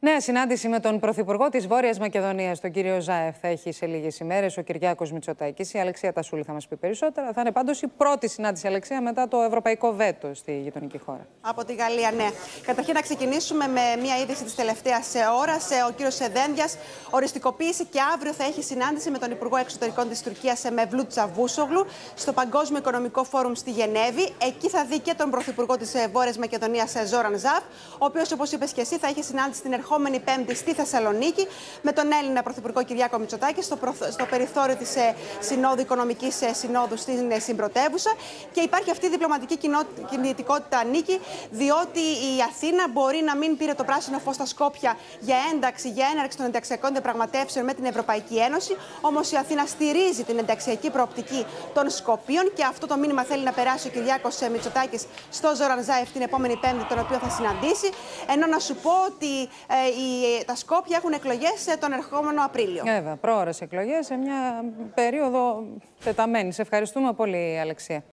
Νέα συνάντηση με τον Πρωθυπουργό της Βόρειας Μακεδονίας, τον κύριο Ζάεφ, θα έχει σε λίγες ημέρες ο Κυριάκος Μητσοτάκης. Η Αλεξία Τασούλη θα μας πει περισσότερα. Θα είναι πάντως η πρώτη συνάντηση, Αλεξία, μετά το ευρωπαϊκό βέτο στη γειτονική χώρα. Από τη Γαλλία, ναι. Καταρχήν, να ξεκινήσουμε με μια είδηση της τελευταίας ώρας. Ο κύριος Σεδένδιας οριστικοποίησε και αύριο θα έχει συνάντηση με τον Υπουργό Εξωτερικών της Τουρκίας, Μevlut Çavuşoğlu, στο Παγκόσμιο Οικονομικό Φόρουμ στη Γενέβη. Εκεί θα δει και τον Πρωθυπουργό της Βόρειας Μακεδονίας, Zoran Zaev, ο οποίος, όπως είπες και εσύ, θα έχει συνάντηση την ερχόμενη Πέμπτη στη Θεσσαλονίκη με τον Έλληνα Πρωθυπουργό Κυριάκο Μητσοτάκη στο περιθώριο της Συνόδου Οικονομικής Συνόδου στην συμπρωτεύουσα. Και υπάρχει αυτή η διπλωματική κινητικότητα, Νίκη, διότι η Αθήνα μπορεί να μην πήρε το πράσινο φως στα Σκόπια για έναρξη των ενταξιακών διαπραγματεύσεων με την Ευρωπαϊκή Ένωση. Όμως η Αθήνα στηρίζει την ενταξιακή προοπτική των Σκοπίων και αυτό το μήνυμα θέλει να περάσει ο Κυριάκος Μητσοτάκης στο Zoran Zaev την επόμενη Πέμπτη, τον οποίο θα συναντήσει. Ενώ να σου πω ότι τα Σκόπια έχουν εκλογές τον ερχόμενο Απρίλιο. Βέβαια, πρόωρες εκλογές σε μια περίοδο τεταμένη. Σε ευχαριστούμε πολύ, Αλεξία.